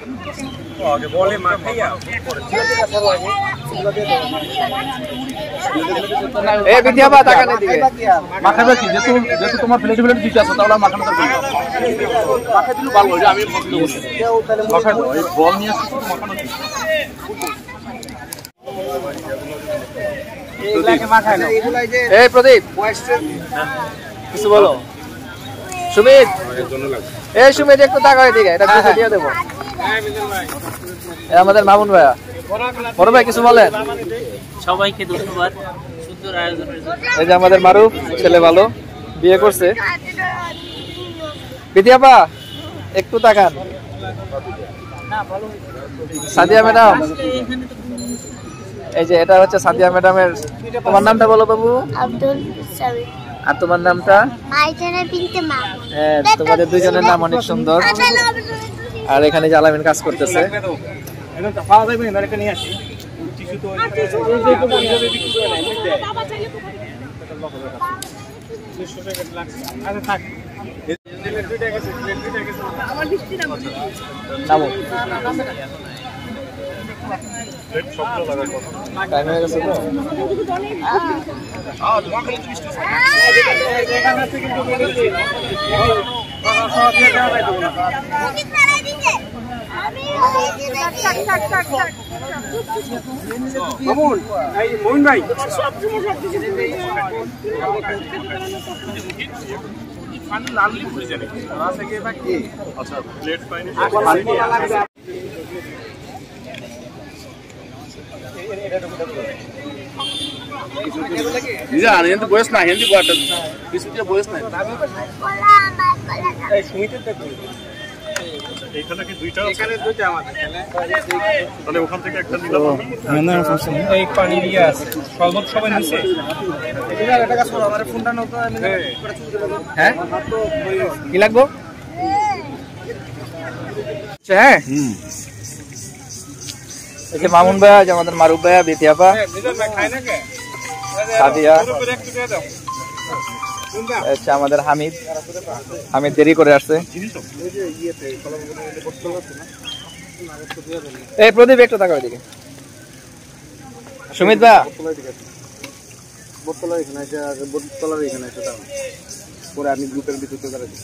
আগে বলে মাখাইয়া এই বিদ্যাবা তাকানে দিকে মাখাবে কি যেহেতু তোমার প্লেট দিতে আছে তাহলে মাখানো দরকার মাখা দিলে ভালো হয় আমি পছন্দ করি মাখা দাও এই বল নিয়ে আসছি মাখানো কি এইগুলাকে মাখায় না এই প্রদীপ কিছু বলো সুমিত এই সুমিত একটু তাকায় দিকে এটা কিছু দিয়ে দেবো আমাদের মামুন ভাইয়া বড় ভাই কিছু বলেন সবাইকে ধন্যবাদ সুন্দর আয়োজনের জন্য এই যে আমাদের মারুফ ছেলে ভালো বিয়ে করছে বিদ্যাপা একটু তাকান সাদিয়া ম্যাডাম এই যে এটা হচ্ছে সাদিয়া ম্যাডামের তোমার নামটা বলো বাবু আব্দুল সামি আর তোমার নামটা মাইজানা বিনতে মামুন হ্যাঁ তোমাদের দুইজনের নাম অনেক সুন্দর আর এখানে জালামিন কাজ করতেছে এটা তো পাওয়া যাবে না এটা নিয়ে আসি টিস্যু তো বাবা চাইলে তো পারি 100 টাকা লাগছে আচ্ছা থাক আমার দৃষ্টি নাম নামো প্লেট শব্দ লাগার কথা টাইম হয়ে গেছে তো তোমার কোনো দৃষ্টি এখানে থেকে কিন্তু বলেছি সব দিয়ে দেওয়া যায় তো না মামুন এই মোহন ভাই পানি লাললি পড়ে যাবে আছে কি বাকি আচ্ছা প্লেট পাইনি নিজা আনেন তো বয়স না হিন্দি কোয়ার্টার বিস্কুটের বয়স না এই সুমিতে দেখো এখানে কি দুইটা আছে এখানে দুইটা আমাদের তাহলে ওখান থেকে একটা নিলাম আমি না সমস্যা নেই এই পানি দিয়ে আছে সর্বত সবাই নিছে এটা কাজ করো আমার ফোনটা নাও তো আমি হ্যাঁ কি লাগবে হ্যাঁ এই যে মামুন ভাইয়া যে আমাদের মারুফ ভাইয়া বিদ্যাপা খায় না কে সাদিয়া আচ্ছা আমাদের হামিদ দেরি করে আসছে এই প্রদীপ একটু তাকাও এদিকে সুমিত ভাই বোতলার এখানে আছে আর বোতলার এখানে আছে দাও পরে আমি গ্রুপের ভিতরে দাঁড়াচ্ছি